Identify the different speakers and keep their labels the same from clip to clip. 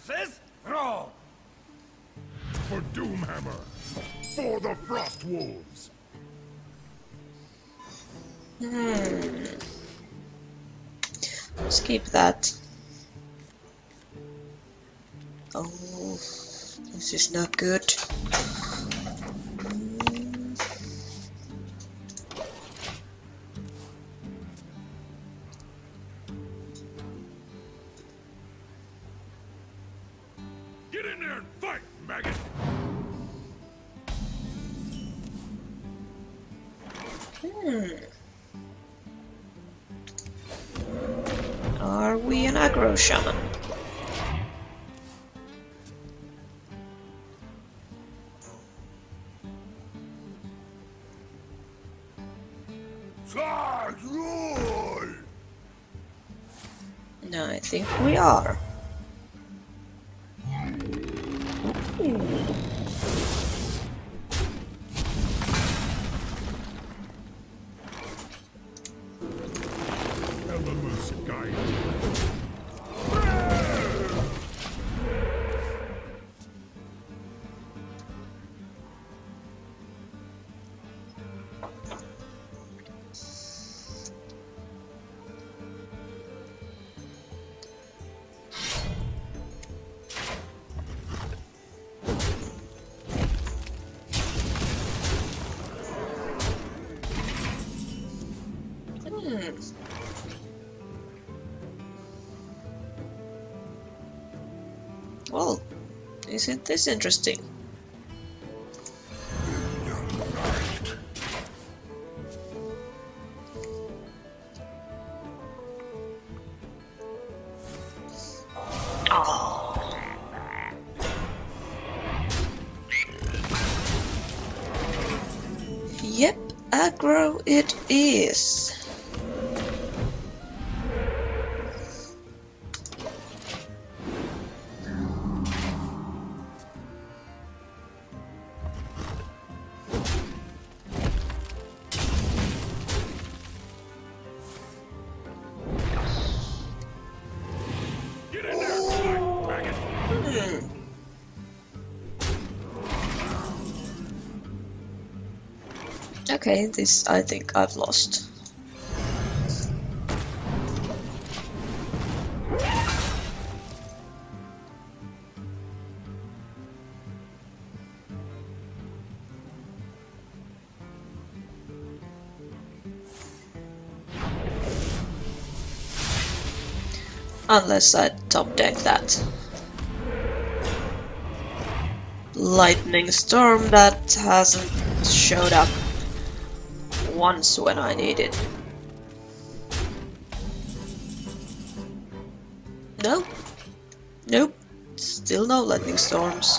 Speaker 1: versus Thrall.
Speaker 2: For Doomhammer. For the Frost Wolves.
Speaker 3: Let's keep that. Oh, this is not good.
Speaker 2: Get in there and fight, maggot!
Speaker 3: Are we an aggro shaman?
Speaker 2: Charge roll!
Speaker 3: No, I think we are.
Speaker 2: Elemus guide.
Speaker 3: Well, isn't this interesting? Oh. Yep, aggro it is.
Speaker 2: Get in there and fight, maggot!
Speaker 3: Okay, this I think I've lost. Unless I top deck that lightning storm that hasn't showed up once when I need it. Nope. Nope. Still no lightning storms.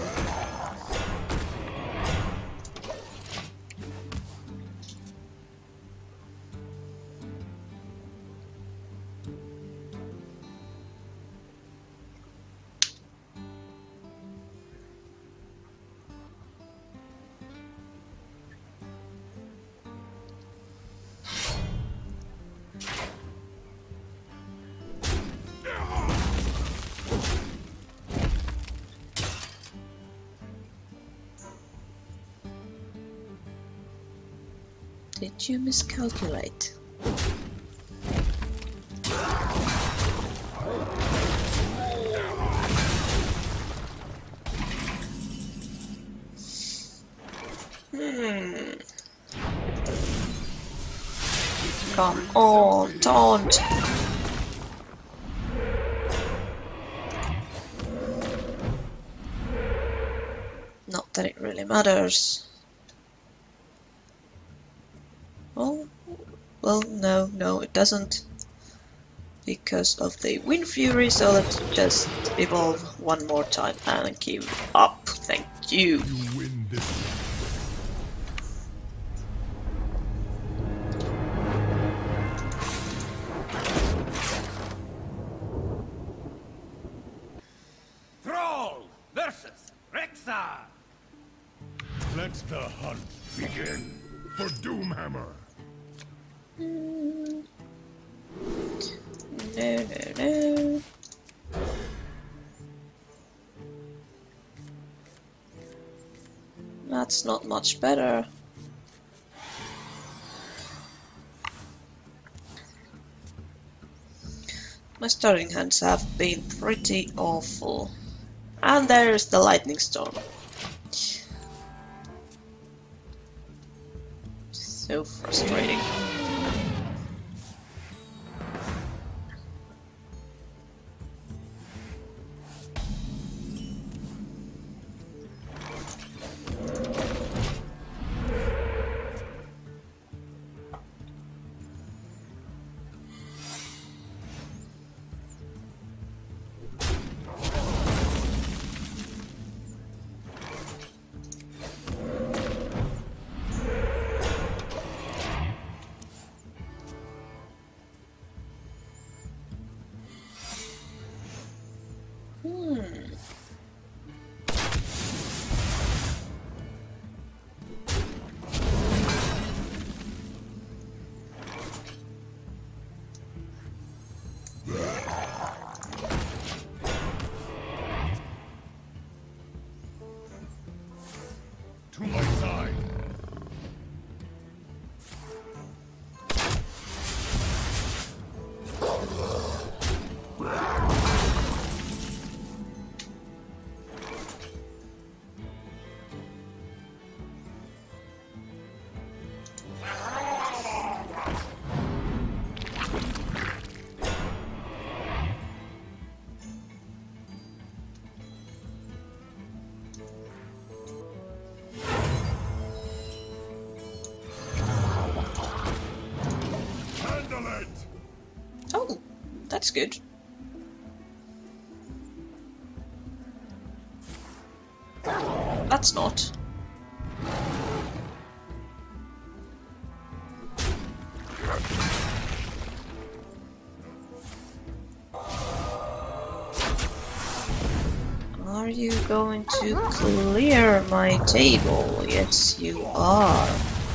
Speaker 3: Did you miscalculate? Come on, taunt! Not that it really matters. Oh, well, no, it doesn't. Because of the Wind Fury, so let's just evolve one more time and give up. Thank you.
Speaker 2: You win this.
Speaker 1: Thrall versus Rexxar.
Speaker 2: Let the hunt begin. For Doomhammer.
Speaker 3: No. That's not much better. My starting hands have been pretty awful. And there's the lightning storm. So frustrating.
Speaker 2: To my side.
Speaker 3: Oh, that's good. That's not. Are you going to clear my table? Yes, you are.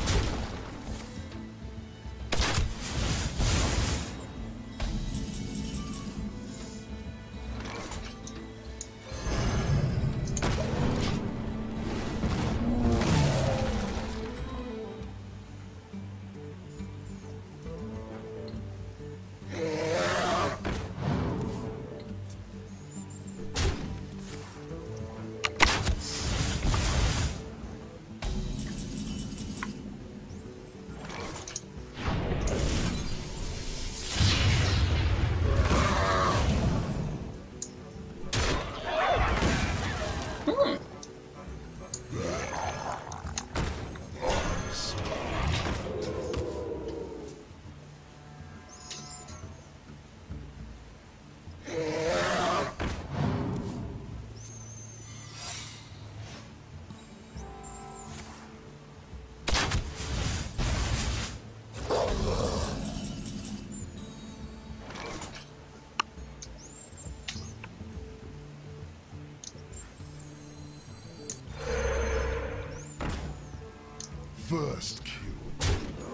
Speaker 2: First kill.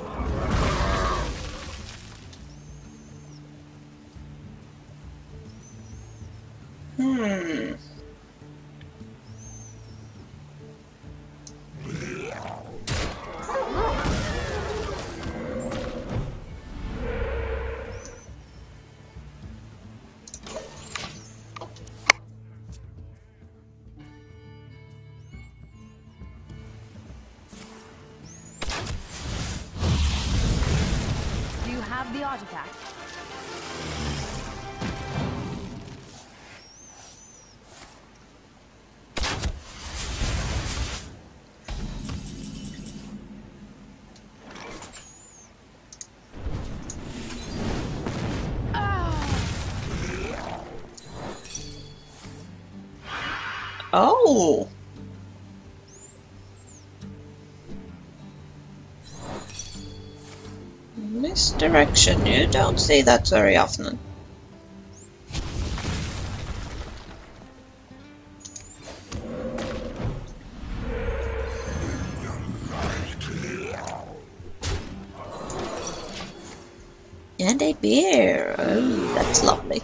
Speaker 4: Do you have the artifact?
Speaker 3: Oh! Misdirection, you don't see that very often. And a bear! Oh, that's lovely.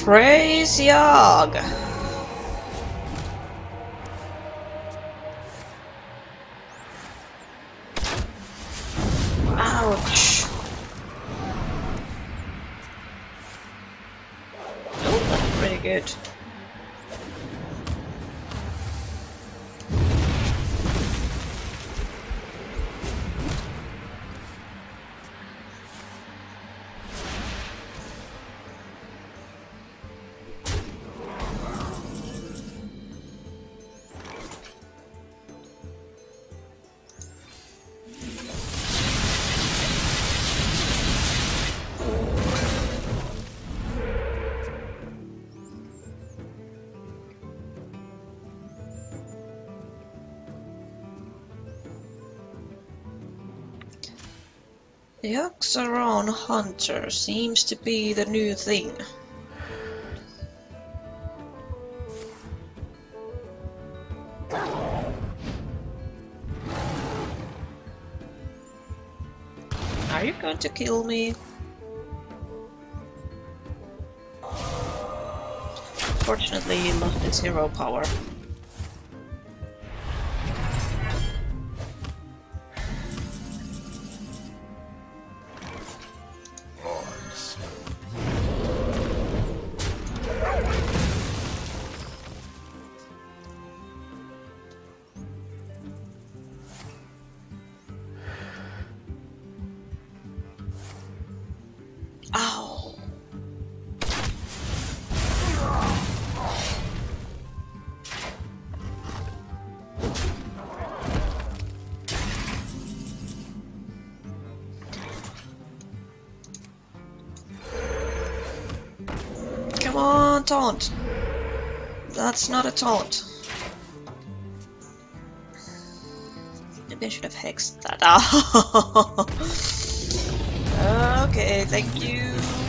Speaker 3: Praise Yogg! Ouch! Oh, that's pretty good. The Oxaron Hunter seems to be the new thing. Are you going to kill me? Fortunately, he lost his hero power. Ow! Come on, taunt! That's not a taunt. Maybe I should have hexed that. Okay, thank you.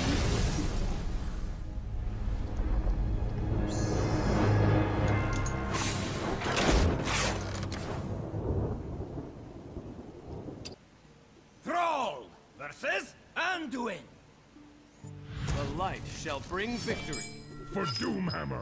Speaker 1: Thrall versus Anduin.
Speaker 4: The light shall bring victory.
Speaker 2: For Doomhammer.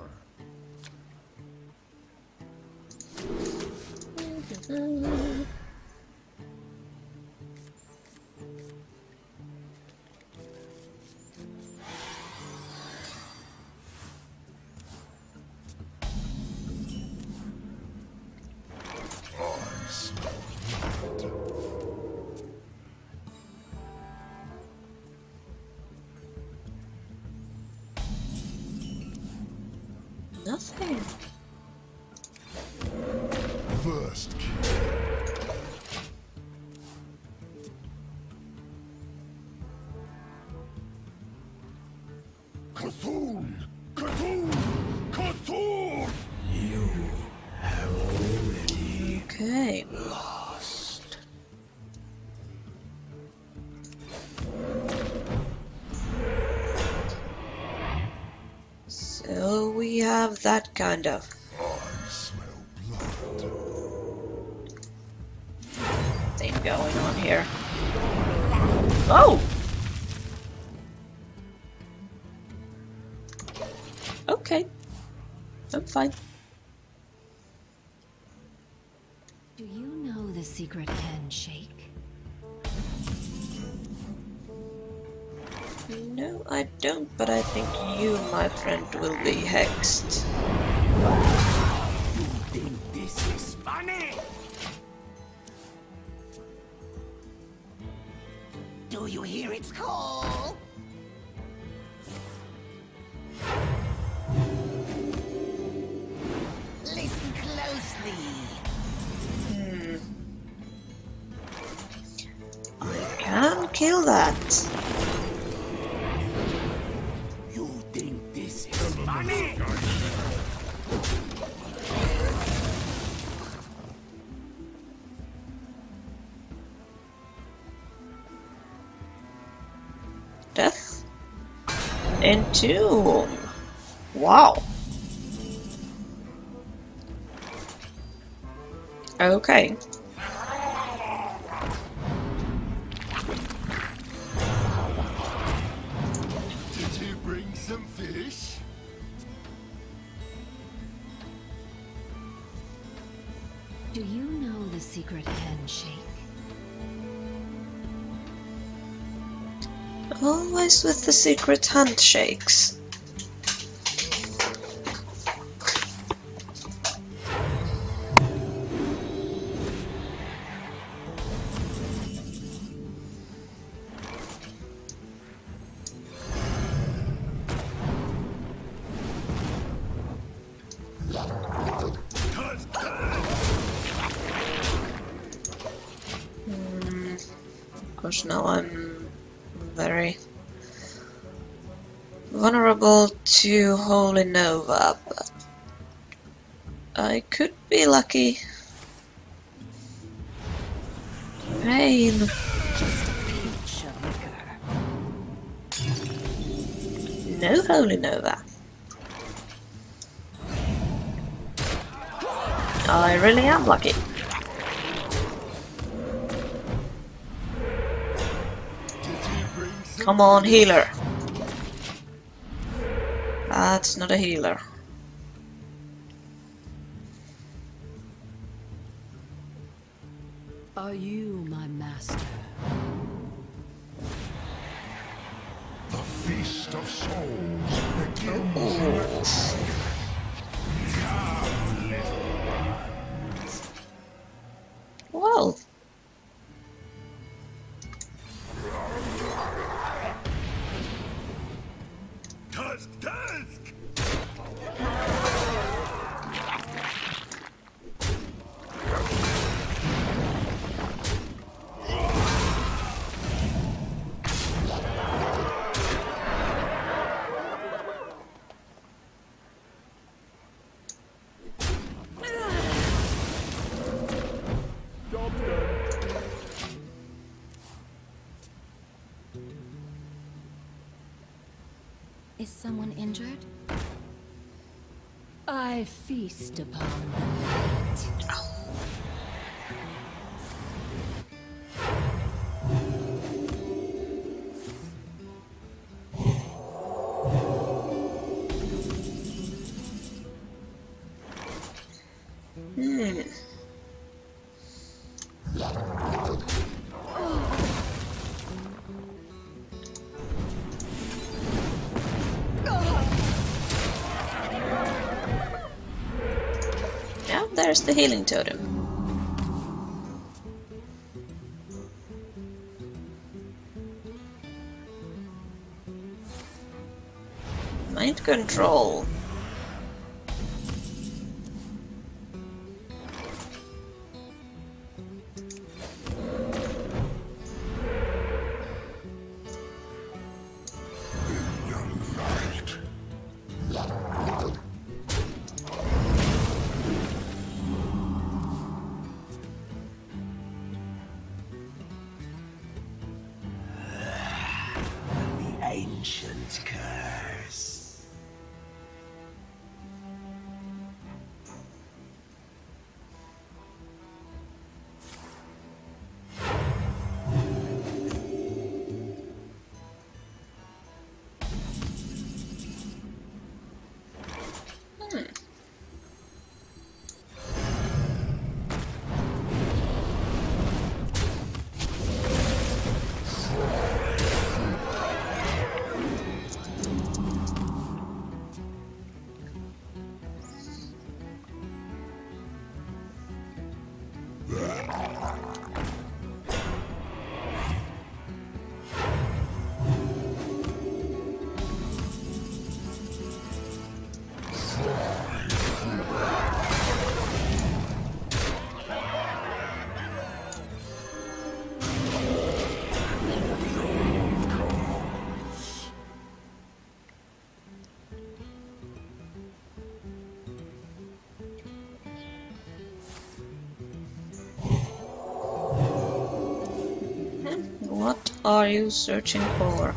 Speaker 3: Nothing.
Speaker 2: First kill. Cthulhu! Cthulhu! Cthulhu! You have already
Speaker 3: Okay.
Speaker 2: lost.
Speaker 3: So we have that kind of.
Speaker 2: I smell blood.
Speaker 3: Thing going on here. Oh! Okay. I'm fine.
Speaker 5: Do you know the secret handshake?
Speaker 3: No, I don't, but I think you, my friend, will be hexed.
Speaker 1: You think this is funny? Do you hear its call? Listen closely.
Speaker 3: I can kill that.
Speaker 1: You think this is funny?
Speaker 3: Death. Entomb. Wow. Okay.
Speaker 2: Did you bring some fish?
Speaker 5: Do you know the secret handshake?
Speaker 3: Always with the secret handshakes. Gosh, now I'm very vulnerable to Holy Nova, but I could be lucky. Pain.
Speaker 5: Just a pinch of liquor.
Speaker 3: No Holy Nova. I really am lucky. Come on, healer. That's not a healer.
Speaker 5: Are you my master?
Speaker 2: The Feast of Souls begins. Come, little ones.
Speaker 3: Well.
Speaker 2: Tusk, tusk!
Speaker 5: Is someone injured? I feast upon the night.
Speaker 3: Yeah, there's the healing totem. Mind control.
Speaker 1: The ancient curse.
Speaker 3: What are you searching for?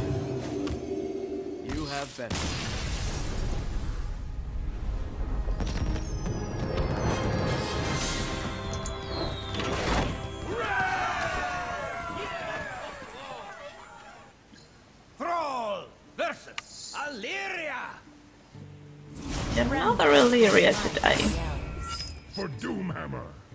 Speaker 4: You have better.
Speaker 1: Thrall versus Illyria.
Speaker 3: Another Illyria today.
Speaker 2: For Doomhammer.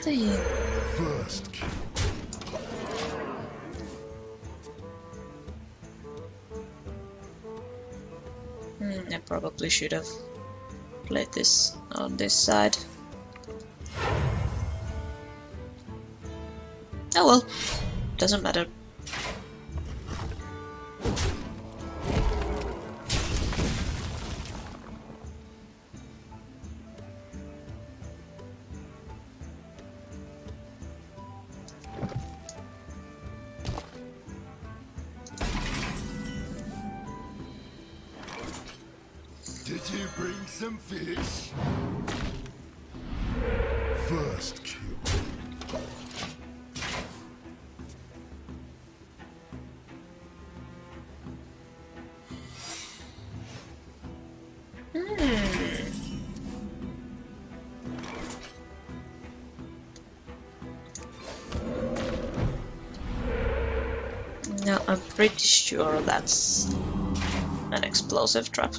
Speaker 3: nothing.
Speaker 2: First kill.
Speaker 3: I probably should have played this on this side. Oh well, doesn't matter.
Speaker 2: Did you bring some fish? First kill.
Speaker 3: No, I'm pretty sure that's an explosive trap.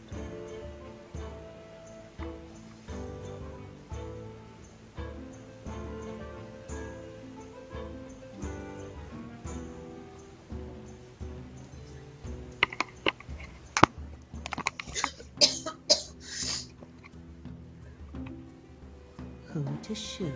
Speaker 5: Who to shoot?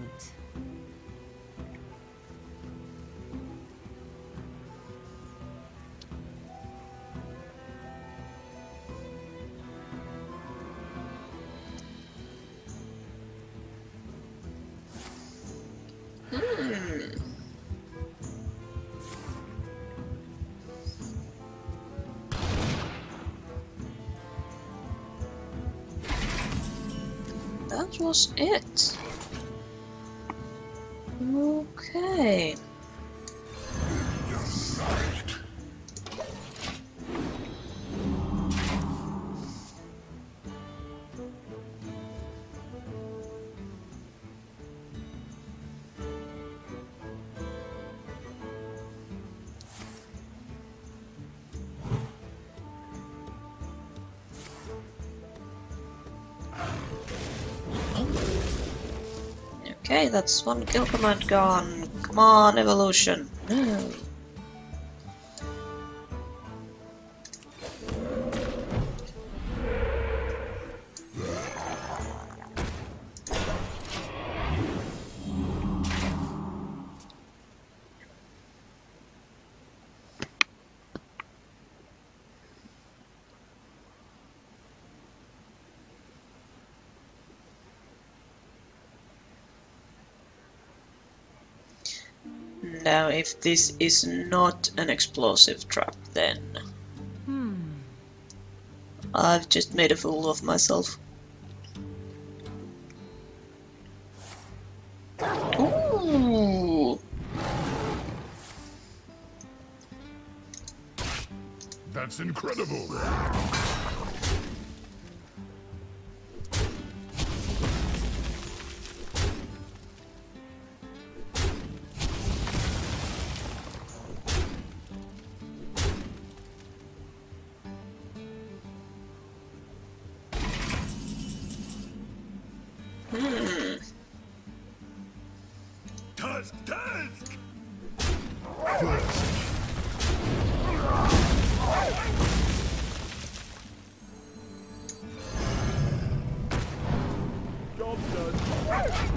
Speaker 3: That was it. Okay. Okay, that's one kill command gone. Come on, evolution. No. Now, if this is not an explosive trap, then I've just made a fool of myself. Ooh!
Speaker 2: That's incredible. Tusk, tusk. First. Job done.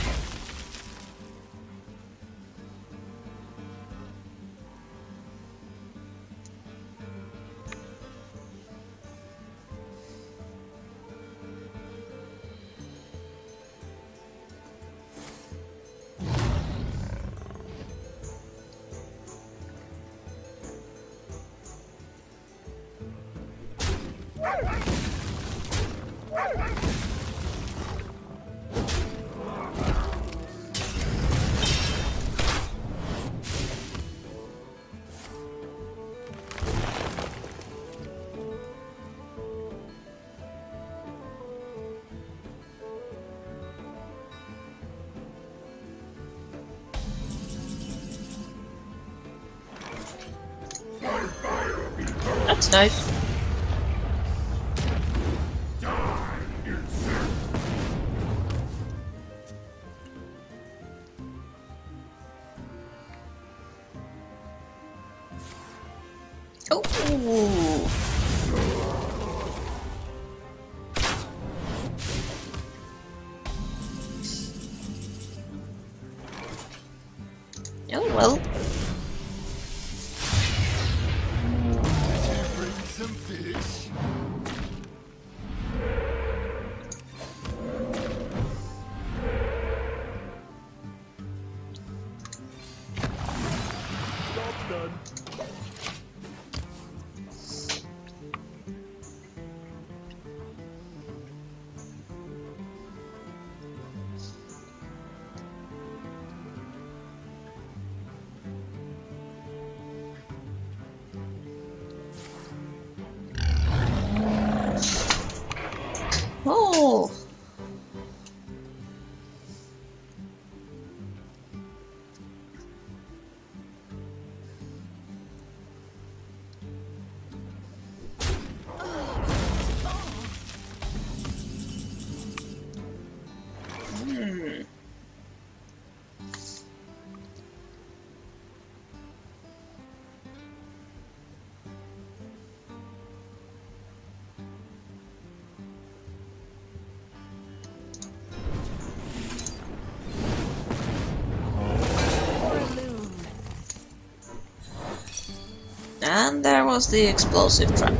Speaker 3: That's nice. Oh! Oh well.
Speaker 2: Bring some fish. Job done.
Speaker 3: Oh! Hmm. And there was the explosive trap.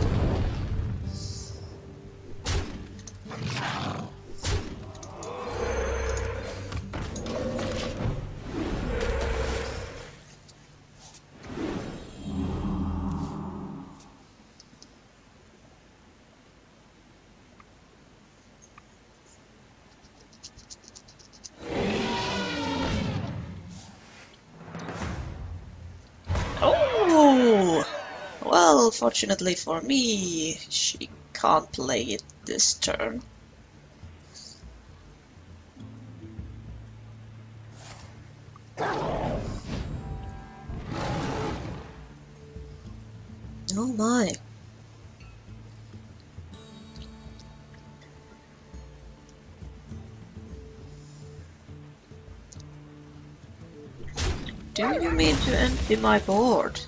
Speaker 3: Oh! Well, fortunately for me, she can't play it this turn. Oh my. Do you mean to empty my board?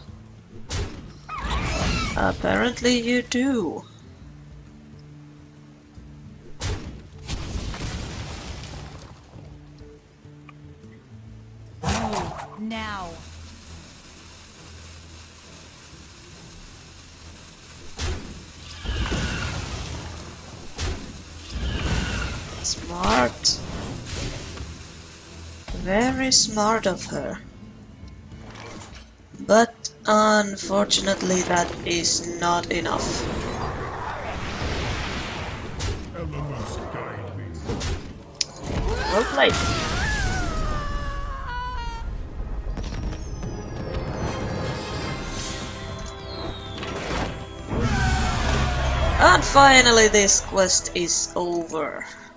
Speaker 3: Apparently you do.
Speaker 5: Now.
Speaker 3: Smart. Very smart of her. But unfortunately that is not enough.
Speaker 2: Elements guide me.
Speaker 3: Well played. And finally this quest is over.